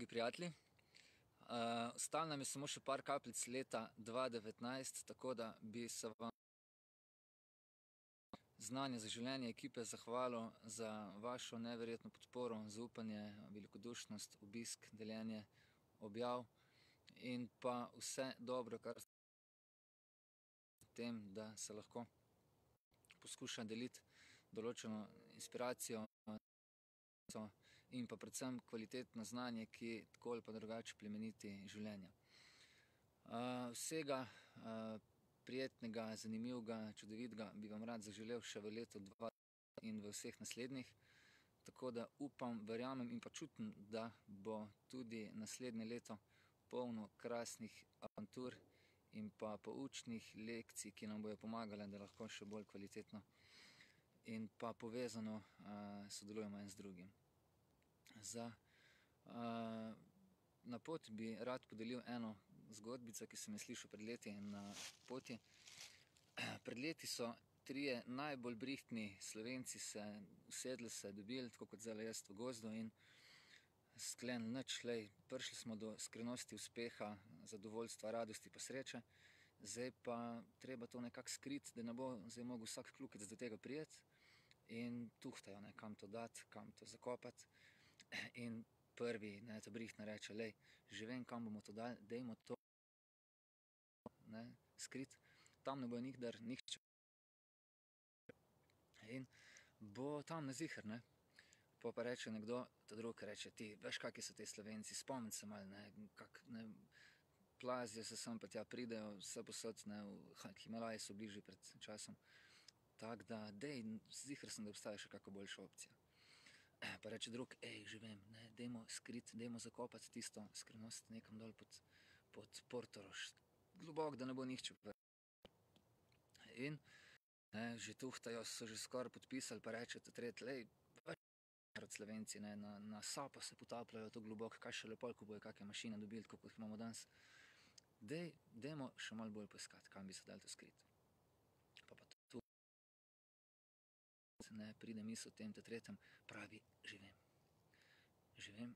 prijatelji. Ostalo nam je samo še par kapljic leta 2019, tako da bi se vam Znanje za življenje ekipe zahvalil za vašo neverjetno podporo, zaupanje, velikodušnost, obisk, deljenje objav in pa vse dobro, kar v tem, da se lahko poskuša deliti določeno inspiracijo in pa predvsem kvalitetno znanje, ki tako ali pa drugače plemeniti življenja. Vsega prijetnega, zanimivega, čudovitega bi vam rad zaželel še v letu 2020 in v vseh naslednjih. Tako da upam, verjamem in pa čutim, da bo tudi naslednje leto polno krasnih avantur in pa poučnih lekcij, ki nam bojo pomagale, da lahko še bolj kvalitetno in pa povezano sodelujemo en z drugim. Na pot bi rad podelil eno zgodbico, ki sem jo slišal pred leti na poti. Pred leti so trije najbolj brihtni Slovenci se usedli, se dobili, tako kot zdajle jaz v gozdu in sklenili nič, prišli smo do skrivnosti uspeha, zadovoljstva, radosti pa sreče. Zdaj pa treba to nekako skriti, da ne bo zdaj mogel vsak kljukic do tega priti in tuhtajo, kam to dati, kam to zakopati. In prvi, ta brihtna reče, že vem, kam bomo to dali, dajmo to skriti, tam ne bo nikdar nihče in bo tam na ziher. Po pa reče nekdo, ta drug reče, ti veš, kaki so ti Slovenci, spomni se malo, plazijo se sem pa tja, pridejo vsepovsod, Himalaji so bližje pred časom, tako da ziher sem, da obstaja še kakšna boljša opcija. Pa reče drug, že vem, dajmo skriti, dajmo zakopati tisto skrivnost nekam dol pod Portorož, globoko, da ne bo nihče. In že tuhtajo, so že skoraj podpisali, pa reče ta tretji, veš, Slovenci na sapo se potapljajo to globoko, kaj šele pol, ko bojo kakšne mašine dobili, tako kot jih imamo danes. Dajmo še malo bolj poiskati, kam bi se dalo to skriti. Pa tu pride misel o tem, ta tretjem pravi, že vem,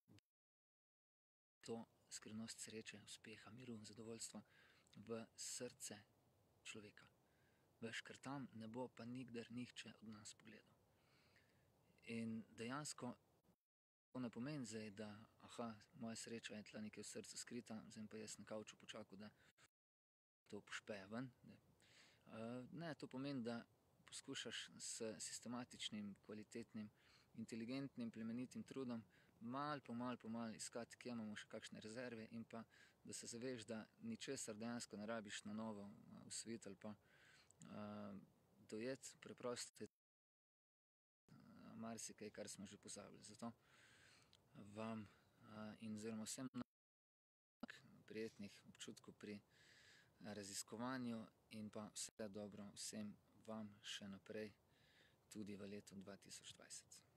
to skrivnost sreče, uspeha, miru, zadovoljstva v srce človeka. Veš, ker tam ne bo pa nikdar nihče od nas pogledal. In dejansko to ne pomeni zdaj, da moja sreča je tla nekaj v srcu skrita, zdaj pa jaz na kavču počakal, da to pošpeje ven. Ne, to pomeni, da poskušaš s sistematičnim, kvalitetnim, inteligentnim, plemenitim trudom malo po malo iskati, kje imamo še kakšne rezerve in pa, da se zaveš, da ničesar dejansko ne rabiš na novo osvojiti ali pa dojeti, preprosto marsikaj, kar smo že pozabili. Zato vam in oziroma vsem prijetnih občutkov pri raziskovanju in pa vse dobro vsem vam še naprej, tudi v letu 2020.